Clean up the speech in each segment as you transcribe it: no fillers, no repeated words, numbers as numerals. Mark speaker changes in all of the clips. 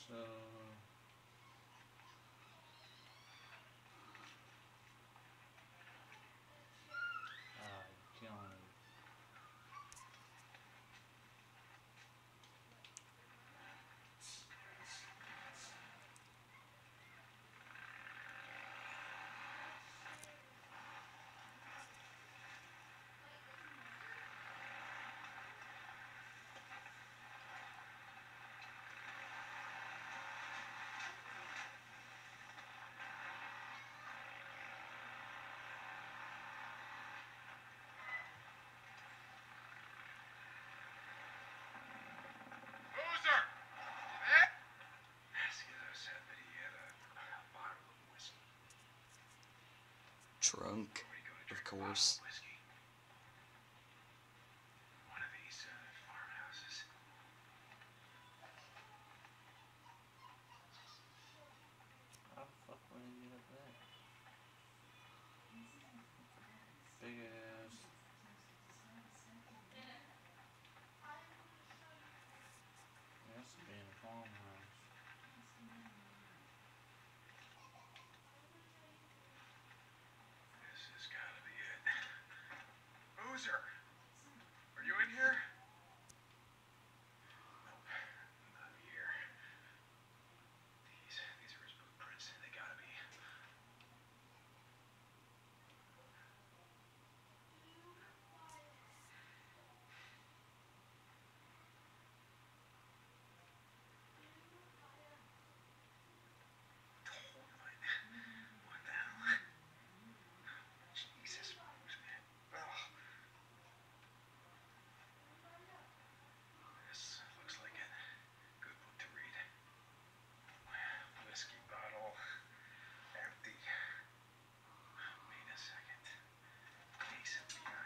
Speaker 1: So, killing me.
Speaker 2: Loser! Eh? Skizzo said that he had a bottle of whiskey.
Speaker 3: Drunk,
Speaker 2: Where you go to
Speaker 3: of
Speaker 2: drink a
Speaker 3: course.
Speaker 2: bottle of whiskey? One of these farmhouses.
Speaker 1: How the fuck would I get up there? Big ass. It has to be in a farmhouse.
Speaker 2: This has gotta be it. Loser! Are you in here? Nope. Not here. These are his boot prints. They gotta be. What the hell? Jesus, man. Ugh. This looks like a good book to read. Whiskey bottle. Empty. Wait a second. Case of beer.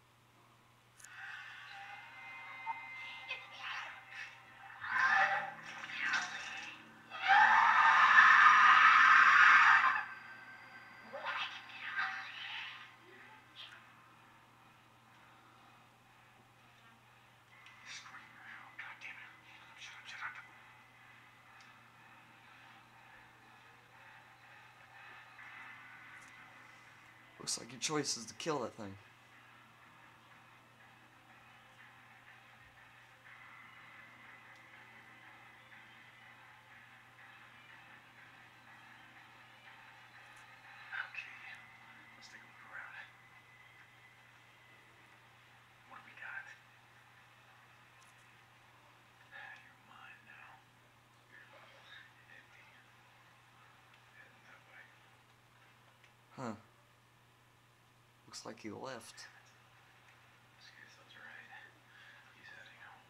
Speaker 2: Scream. Oh, God damn it. Shut up, shut up.
Speaker 3: Looks like your choice is to kill that thing.
Speaker 2: Okay. Let's take a look around. What do we got? You're mine now. Beer bottle. Empty. Heading that way.
Speaker 3: Huh. Looks like he left.
Speaker 2: Skizzo's right. He's heading home.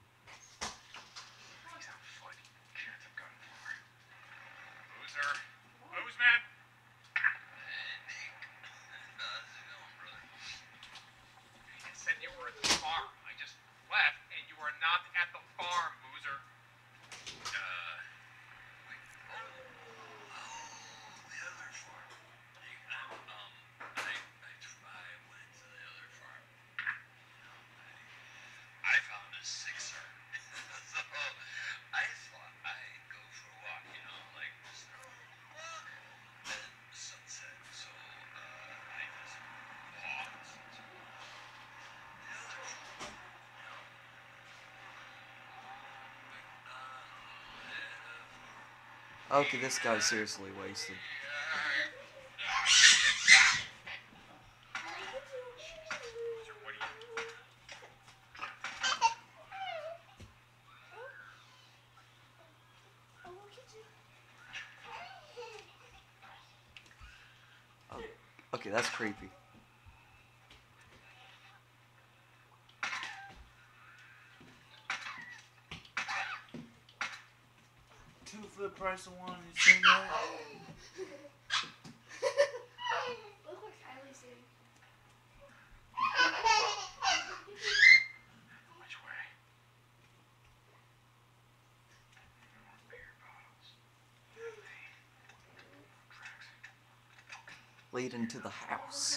Speaker 2: He's on foot. Can't have gotten far. Loser. Lose, man. Nick. How's it going, brother? I said you were at the farm. I just left, and you are not at the farm, loser. Wait. Oh, the other farm. I went to the other farm. I found a sixer. So I thought I'd go for a walk, like just a walk. Then the sunset. So I just walked to the other farm.
Speaker 3: Okay, this guy's seriously wasted. Oh, okay, that's creepy.
Speaker 1: Two for the price of one. You seen that?
Speaker 4: Look what Kylie's doing.
Speaker 2: Which way? More beer bottles. Empty. Tracks.
Speaker 3: Lead into the house.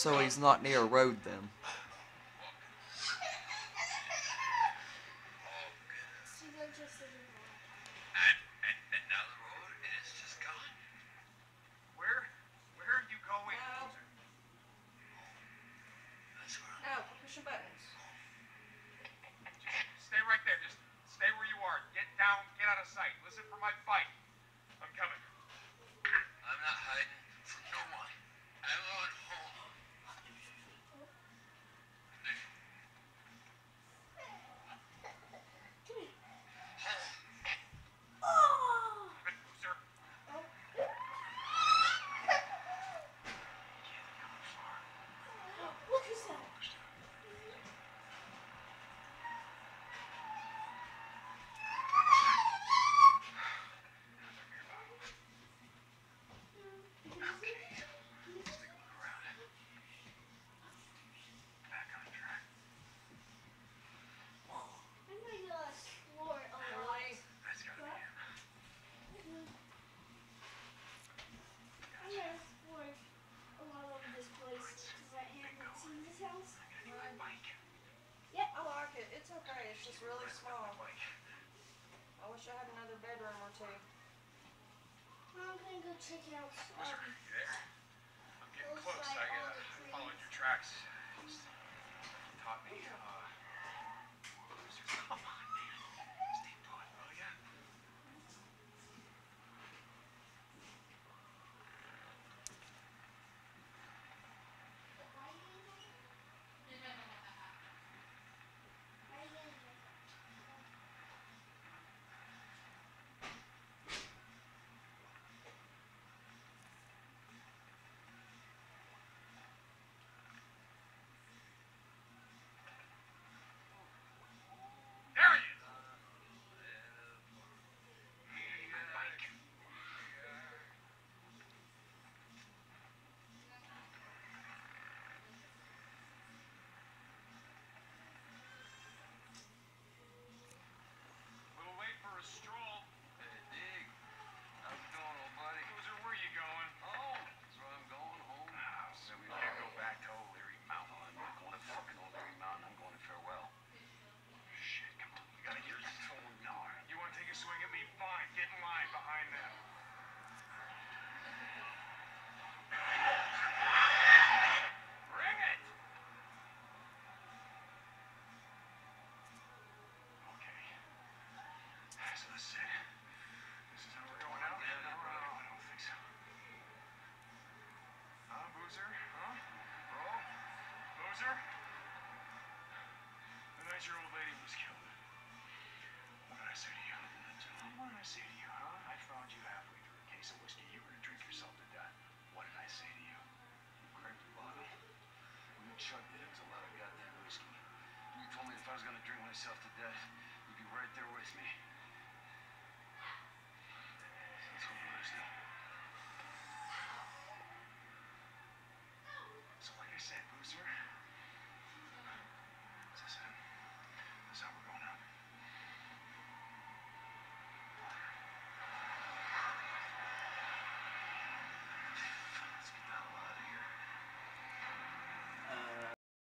Speaker 3: So he's not near a road then.
Speaker 4: She's interested in the
Speaker 2: And now the road is just gone. Where are you going?
Speaker 5: No.
Speaker 2: That's where I'm
Speaker 5: No, quit pushing buttons.
Speaker 2: Just stay right there. Just stay where you are. Get down. Get out of sight. Listen for my fight. I'm coming. I'm not hiding from no one. I'm going home.
Speaker 4: Oh!
Speaker 2: Loser.
Speaker 4: Oh. Look who's that?
Speaker 2: Let's take a look around. Back on track.
Speaker 4: I'm gonna explore a lot.
Speaker 5: Really?
Speaker 2: That's gotta be him.
Speaker 4: I'm gonna explore a lot of this place because I haven't seen this house.
Speaker 2: I need my bike.
Speaker 5: Yeah, I like it. It's okay. It's just really small.
Speaker 2: Bike.
Speaker 5: I wish I had another bedroom or two.
Speaker 4: I'm gonna go check out.
Speaker 2: Loser, you there? I'm getting
Speaker 4: Those
Speaker 2: close.
Speaker 4: like
Speaker 2: I
Speaker 4: all the
Speaker 2: followed
Speaker 4: trees.
Speaker 2: your tracks. Just taught me. Loser, come on, man. Stay put, will ya? There he is. My bike. Little late for a stroll.
Speaker 6: Hey, Dig. How's it going, old buddy?
Speaker 2: Loser, where you going?
Speaker 6: Home. That's where I'm going, home.
Speaker 2: So we can't go back to O'Leary Mountain.
Speaker 6: I'm not going to fucking O'Leary Mountain. I'm going to Farewell.
Speaker 2: Shit, come on. We gotta get this phone. No, you want to take a swing at me? Fine. Get in line behind them. Bring it! Okay. So this is it. This is how we're going out?
Speaker 6: Yeah,
Speaker 2: No,
Speaker 6: brother.
Speaker 2: I don't think so. Huh, Boozer? Huh? Bro? Boozer? The night your old lady was killed. What did I say to you? What did I say to you, huh? I found you halfway through a case of whiskey. You were to drink yourself to death. What did I say to you?
Speaker 6: You cracked the bottle. When you chugged it, it was a lot of goddamn whiskey. You told me if I was going to drink myself to death, you'd be right there with me.